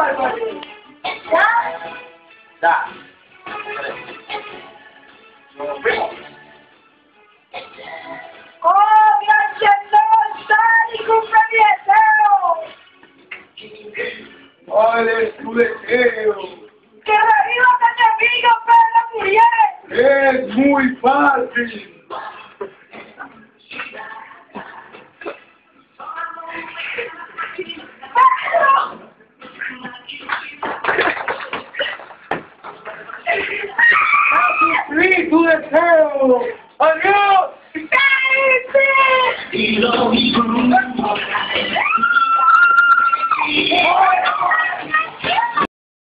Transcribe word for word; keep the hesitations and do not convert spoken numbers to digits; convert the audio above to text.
bárbaro! ¿Ya? Da. Nos vemos. ¡Oh, mi ancestral Sally cumple mi deseo! ¿Cuál es tu deseo? ¡Que reviva mi enemigo Pedro Muriel! Es muy fácil. ¡Pedro! ¡A cumplir tu deseo! ¡Adiós!